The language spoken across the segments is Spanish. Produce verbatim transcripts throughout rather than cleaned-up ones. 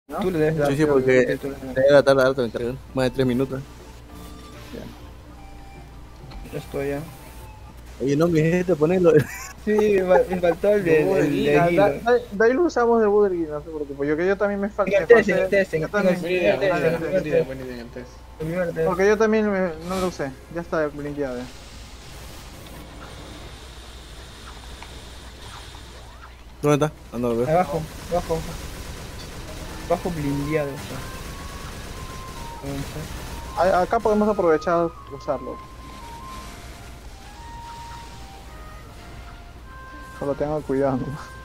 ¿no? Tú le debes dar. Sí, sí, Creo que porque tú le debes dar. debe tardar harto en cargar. Más de tres minutos. Ya estoy ya. Oye, no, mi gente, ponelo. Sí, va- me faltó el De de, Burger el King, de ah, da- Guido. da- de ahí lo usamos de Burger King, no se preocupe. Yo que yo también me, fal- En me el test, en falté. el test, en Yo el, en el también. Buena primer idea, buena test, en idea, el primer buena idea, test. buena idea en el test. El primer test. Porque yo también me- no lo usé. Ya está blinkeado. ya. ¿Dónde está? Ando a ver. Abajo, abajo. Abajo blindeado está. A- Acá podemos aprovechar usarlo. Solo tengan cuidado.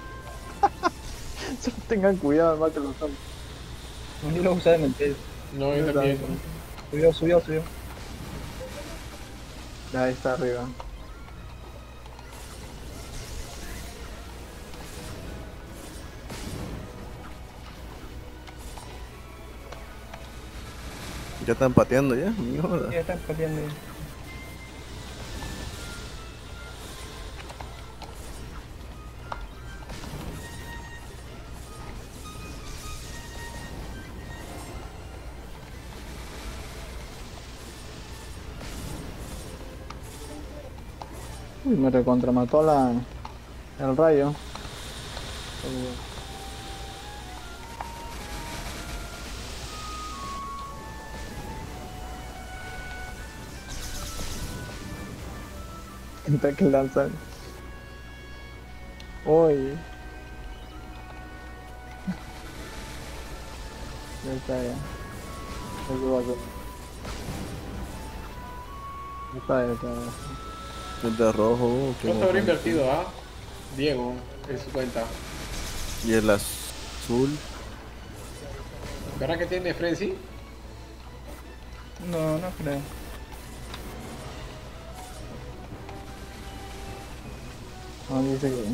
Solo tengan cuidado, más que lo usan. Yo lo voy a usar en el test. No, yo también. Subió, subió, subió. Ahí está arriba. Ya están pateando ya. Mierda. Ya están pateando. Uy, me recontramató la, el rayo. Entre que lanzan. Uy. Ya está ya. Eso va a ser. Ya está, ya está. El de rojo. uh, qué ¿Cuánto habrá bacán. invertido, ah? Diego, en su cuenta. Y el azul. ¿Verdad que tiene Frenzy? No, no creo. No, dice que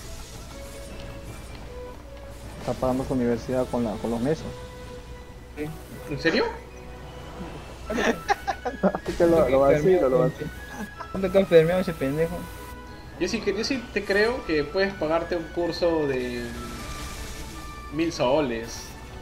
está pagando su universidad con, la, con los meses. ¿En serio? Así que lo, lo vacilo, lo vacilo. ¿Cuánto está enfermeado ese pendejo? Yo sí, que, yo sí te creo que puedes pagarte un curso de mil soles.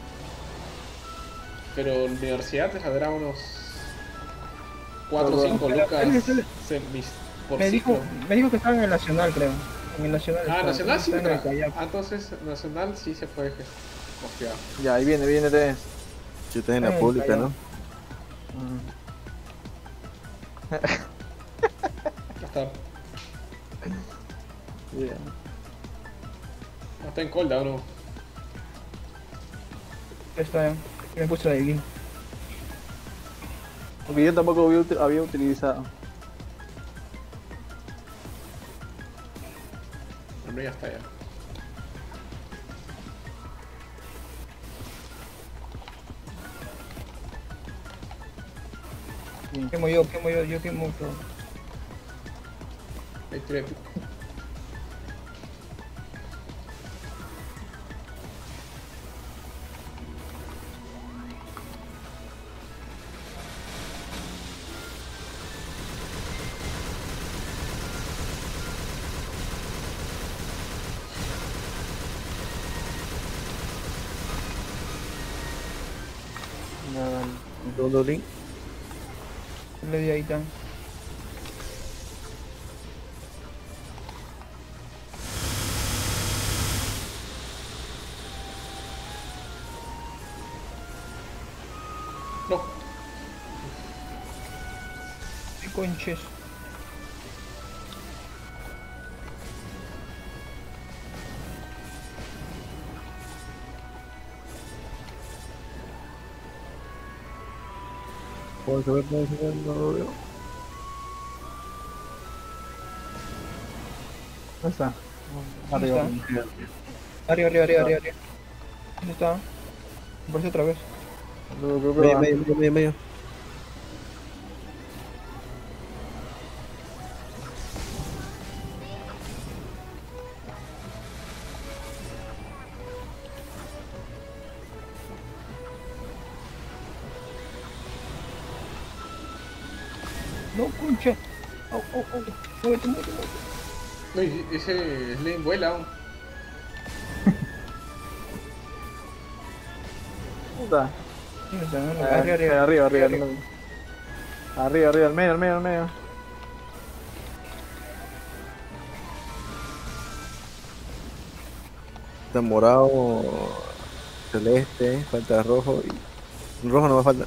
Pero en la universidad te saldrá unos cuatro o Pero- cinco pero- lucas pero- se- mis- por Me dijo, ciclo. me dijo que estaba en el Nacional, creo. En el Nacional. Ah, está, Nacional sí está en el entra. Callao. Ah, entonces Nacional sí se puede costear. Ya, ahí viene, viene de. Si estás en Está la en el pública, Callao. ¿no? Ya está, Yeah. ya está en colda, ¿o no? Ya está, ya. Me puse la de Guido. Porque yo tampoco había, uti- había utilizado. Bueno, ya está ya. Quemo yo, quemo yo, yo quemo todo. Hay tres. Ya, Segundo link. Le di ahí tan. No, ¿Qué conches? ¿Puedo saber? ¿Puedo saber? No lo veo. ¿dónde está? ¿Dónde Arriba. está? Arriba, arriba, arriba, arriba, arriba. ¿Dónde está? Aparece otra vez. Creo- creo que Medio, va. medio, medio, medio, medio. No, concha. Oh, oh, oh. Muévete, muévete, muévete. no, y ese Slane vuela aún. Puta. Sí, o sea, no, no, Eh, arriba, arriba, arriba, arriba, arriba. Arriba, arriba, al medio, al medio, al medio. Está morado, celeste, falta rojo y rojo no me falta.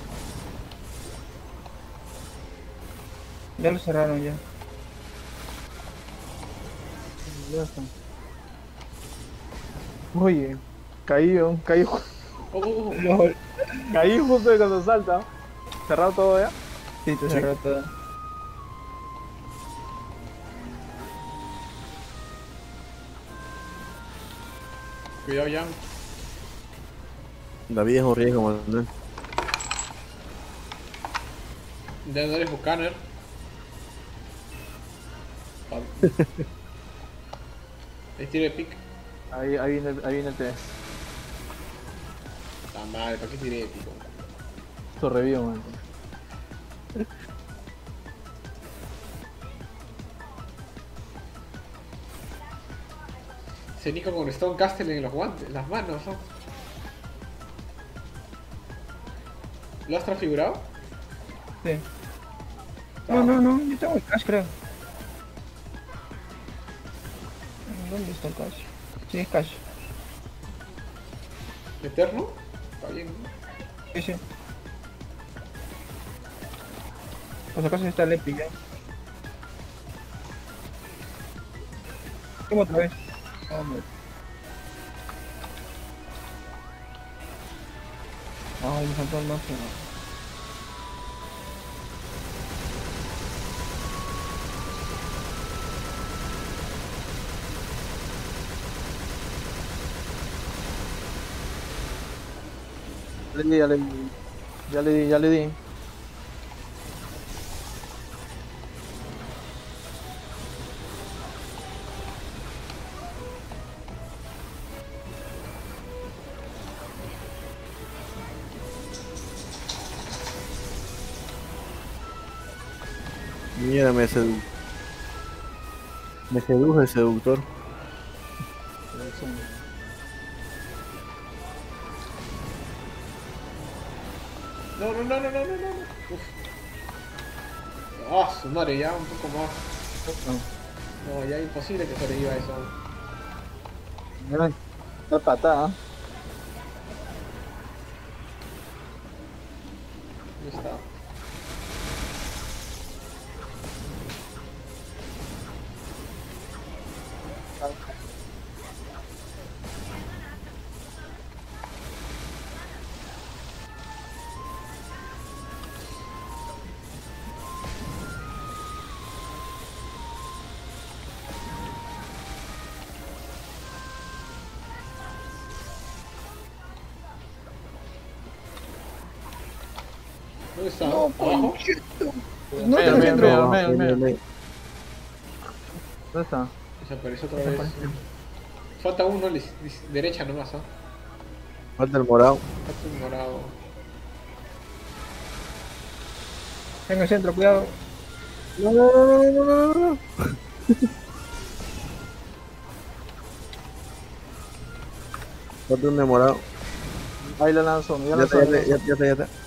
Ya lo cerraron ya. Ya está. Oye, caí, oh, caí, ju- Oh, oh, oh. LOL. caí justo de cuando salta. Cerrado todo ya. Sí, te cerró todo. Cuidado, ya. La vida es un riesgo, Manuel. Ya no eres Bucaner. Ahí tiro de pick. Ahí, ahí viene, ahí viene el T. Está mal, ¿para qué tiré de pico? Su review, man. Ese Nico con Stone Castle en los guantes, las manos, ¿no? ¿Lo has transfigurado? Sí. No, no, no, yo tengo el cash, creo. ¿Dónde está el cash? Sí, es cash. ¿Eterno? Está bien, ¿no? Sí, sí. Por si acaso está el Epic, ¿eh? ¿Cómo otra vez? Hombre. Ay, me faltó el máximo. Ya le di, ya le di. Ya le di, ya le di. Mira, me sedu... Me sedujo el seductor. No, no, no, no, no, no, no. Uf. Ah, su madre, ya un poco más. No, ya imposible que sobreviva eso. Mira, la patada. Ahí está. ¿Dónde está? No, ¿Abajo? No, Medio, te medio, centro. medio, medio, Me- medio. me- ¿Dónde está? Desapareció otra vez. Falta uno, lis- lis- derecha nomás, ¿ah? Falta el morado. Falta un morado. En el centro, cuidado. No, no, no, no, no, no, no, no. Falta un de morado. Ahí la lanzó, ya Ya la está, lanzó. ya está, ya está, ya está.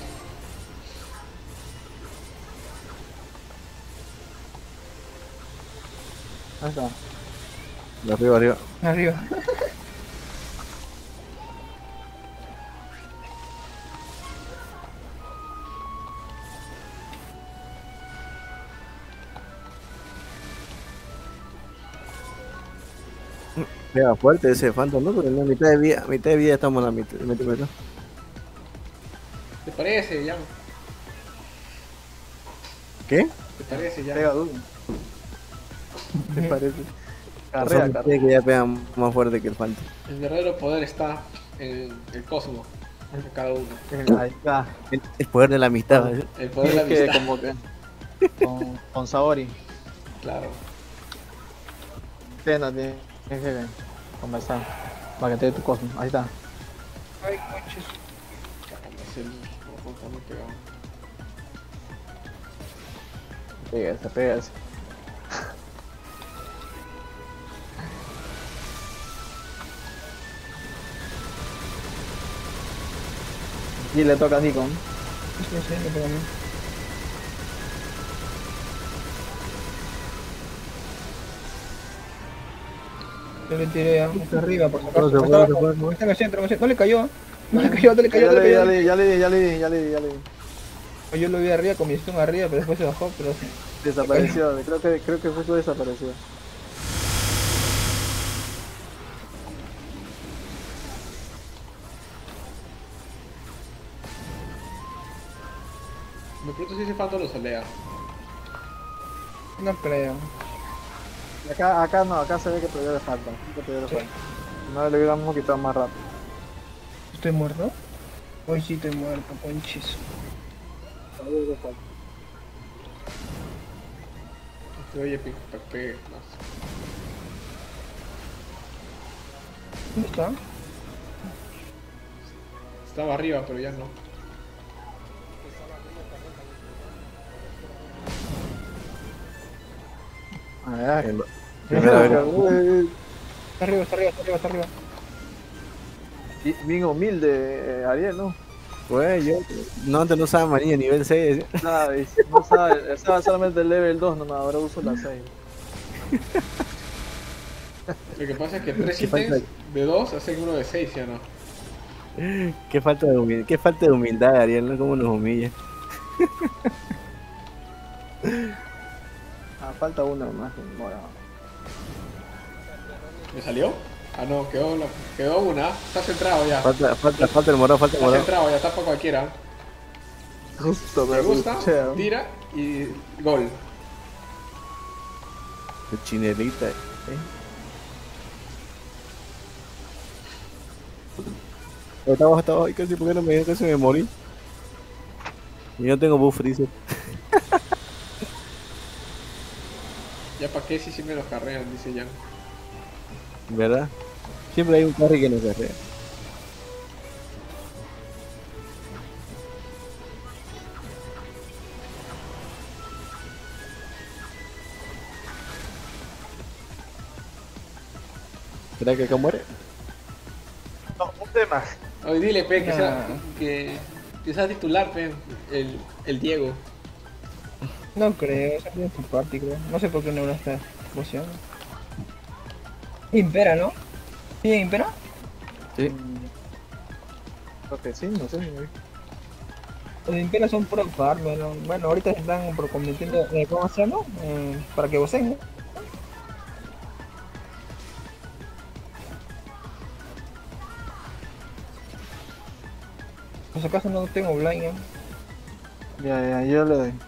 Ahí está. De arriba, arriba. Arriba. Pega fuerte ese Phantom, ¿no? Porque en la mitad de vida, mitad de vida estamos en la mitad. mitad, mitad. ¿Te parece, ya? ¿Qué? ¿Te parece, ya? Pega duro. ¿Te parece? Son Carrea, ustedes carrea. que ya pegan más fuerte que el Phantom. El verdadero poder está en el cosmos. En cada uno. Ahí está. El, el poder de la amistad, ¿vale? El poder de la Es que amistad. como que. Con, con Saori. Claro. Tena, tienes que conversar. Para que te dé tu cosmo. Ahí está. Ay, conches. Es el ojo está muy pegado. Pégase, pégase. Y le toca a Nikon. Sí, sí, me toca a mí. Yo le tiré a hasta arriba por si acaso. No se Está puede, no se abajo. puede, no. Está en el centro, en el centro. No le cayó. No le cayó, no le cayó, Ya no le le, ya cayó. le, ya le di, ya le di, ya le di, ya le di, ya le di. Yo lo vi arriba con mi stun arriba, pero después se bajó, pero Desapareció, creo que, creo que justo desapareció. Me pregunto si ese Phantom lo solea. no creo. Acá, acá no, acá se ve que todavía le falta. Que todavía le falta. No le hubiéramos quitado más rápido. ¿Estoy muerto? Hoy sí estoy muerto, conchis. Todavía le falta. Este oye, pe- pe- pegue más. ¿Dónde está? Estaba arriba, pero ya no. Ah, En- ya. Primera vez. Eh, Está arriba, está arriba, está arriba, está arriba. y bien humilde, eh, Ariel, ¿no? Pues yo no, antes no usaba manilla nivel seis. Sabes, no sabe, estaba solamente el level dos nomás, ahora uso la seis. Lo que pasa es que tres Qué ítems falta de dos hacen uno de seis, ¿ya no? Qué falta de humildad, qué falta de humildad, Ariel, ¿no? Cómo nos humilla. Ah, falta uno más. Bueno, ¿Me salió? Ah, no, quedó, la- quedó una. Está centrado ya. Falta, falta, falta el morado, falta el Está morado. centrado ya, está para cualquiera. justo Me gusta, rucheo. tira y gol. El chinelita. ¿eh? Está abajo, está abajo, ay, casi, ¿por qué no me casi me morí? Y yo tengo buff freezer. Ya para qué si sí me los carrean, dice Jan. ¿Verdad? Siempre hay un carry que nos carrea. ¿Será que acá muere? No, un tema. Oye, dile, pe, que, Nah. sea, que, que sea titular, pe, el, el Diego. No creo, esa tiene su parte, creo. No sé por qué no habla esta poción. Impera, ¿no? ¿Sí, Impera? Sí. Creo que sí, no sé. Los Impera son pro farm, bueno, bueno, ahorita se están por convirtiendo, eh, ¿cómo hacerlo? Eh, para que vocen, ¿no? Por si acaso no tengo blind, ¿eh? Ya, ya, yo le doy.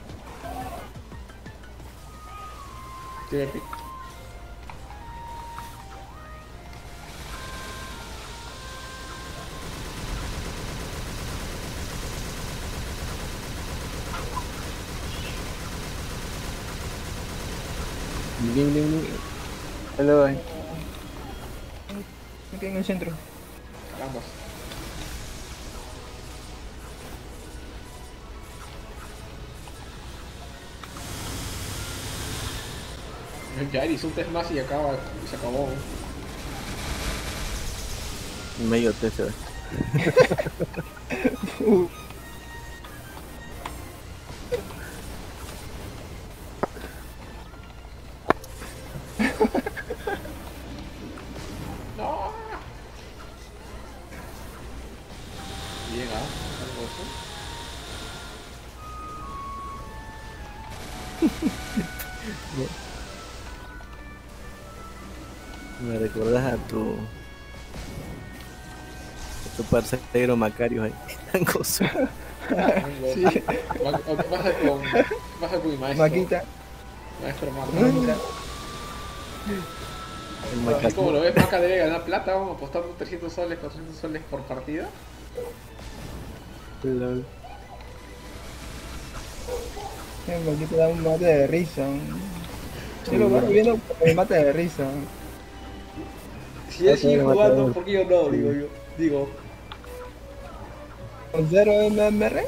Tiene pick. Bling, bling, bling. Yo le doy. Me quedé en el centro. Vamos. Ya hizo un test más y acaba, y se acabó. Medio T se ve. No. Bien, ah, hermoso. Me recuerdas a tu. A tu parcero Macario ahí. Tan gozo. Sí. Va- ok, Baja con, baja con mi maestro. Maquita. Maestro Marco. Maquita. El Así como Macario. lo ves, Maca debe ganar plata, vamos apostando trescientos soles, cuatrocientos soles por partida. Lol. Sí, Maquita da un mate de risa. Yo lo voy viendo por el mate de risa. Si él Ok, sigue matador. jugando, ¿por qué yo no? Digo yo. Digo, ¿Con cero M M R?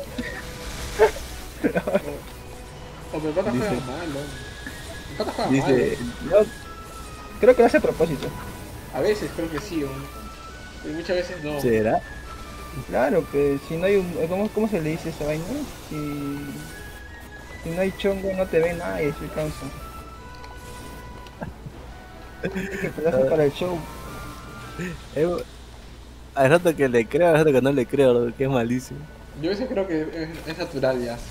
o me Maca juega Dice- mal, ¿no? Me Maca juega Dice. Yo creo que lo hace a propósito. mal. A veces creo que sí, ¿no? Y muchas veces no. ¿Será? Claro, que si no hay un... ¿Cómo, cómo se le dice esa vaina? Si, si no hay chongo no te ve nadie, se cansa. Es que te haces para el show. Eh, Hay rato que le creo, hay rato que no le creo, loco, que es malísimo. Yo ese creo que es, es natural ya.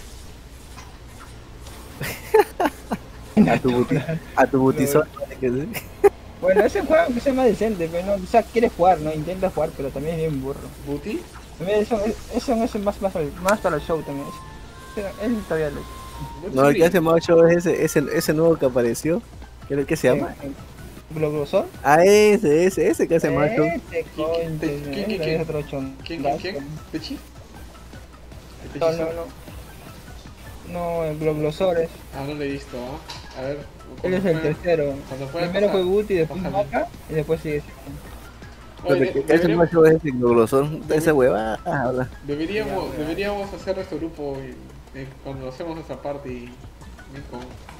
A tu buti, a tu butizón, que sí. Bueno, ese juego que sea más decente, pero no, o sea, quiere jugar, ¿no? Intenta jugar, pero también es bien burro. ¿Booty? También eso, eso no es más, más, más para el show también. Es, es todavía lo No, el que hace más show es ese, ese, ese nuevo que apareció. ¿Qué, qué se llama? ¿Globosol? Ah, ese, ese, ese que hace más show. Este ¿Quién, coño, quién, quién, quién, es otro chon. ¿Quién, quién, quién? ¿Pechi? ¿El No, Pechi no, Sol? no. No, el Globosol es. Ah, no lo he visto. ¿Ah? A ver. Él es cuando el fue- tercero. cuando fue, Primero pasa- fue Guti, después bájale. Maca y después sigue. Oye, Pero de- que ese deberíamos, más show es ese glosón, esa hueva. Ah, ahora. deberíamos, deberíamos hacer nuestro grupo y, y cuando hacemos esa parte y, y con-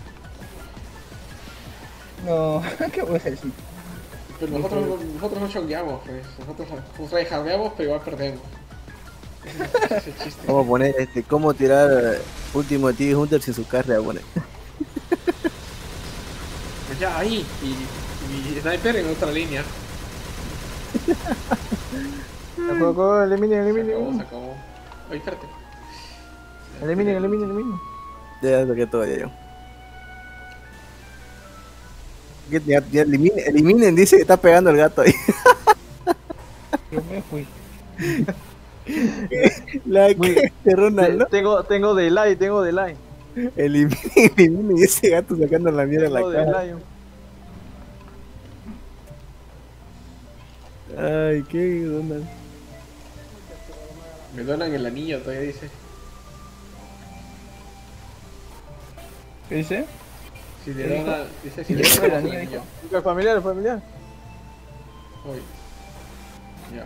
No, ¿qué voy a hacer así? Pero nosotros, nosotros no chongueamos, pues. Nosotros pues, tryhardeamos, pero igual perdemos. Ese es el chiste. Vamos a poner este, cómo tirar eh, último T V Hunter sin su carne a poner. Pues ya, ahí. Y, y Sniper en otra línea. El juego, eliminen, Se eliminen, acabó, se eliminen. acabó. Oye, espérate. Eliminen, eliminen, eliminen. Ya saqué todo ya yo. Ya, ya, ya eliminen, eliminen, dice que está pegando el gato ahí. Yo me fui. La Muy- que de Ronaldo. Tengo, tengo delay, tengo delay. Eliminen, eliminen y ese gato sacando la mierda en Tengo la cara. delay. Ay, qué Ronald. Me donan el anillo, todavía dice. ¿Qué dice? Si le ¿Qué dijo? donan, dice si ¿Y le después donan el el anillo anillo. El familiar, el familiar. Oye. Ya.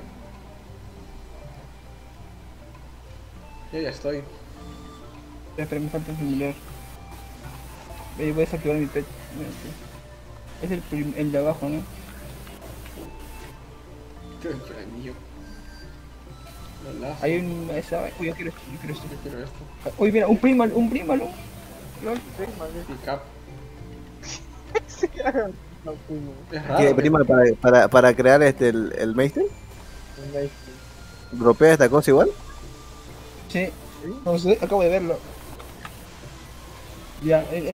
Ya, ya estoy. Espera, me falta un familiar. Voy a desactivar mi pet. Es el, prim- el de abajo, ¿no? Tengo el anillo. Lo lazo. Hay un... Esa... Uy, yo quiero esto, yo quiero esto. Yo quiero esto. Uy, mira, un primal, un primal. Lol. Pick up. Se cagan. No, pues, Es ¿Qué, raro. prima, para, para, para crear este, el, el Meister? no. ¿Dropea esta cosa igual? Sí. No sé, acabo de verlo. Ya, eh,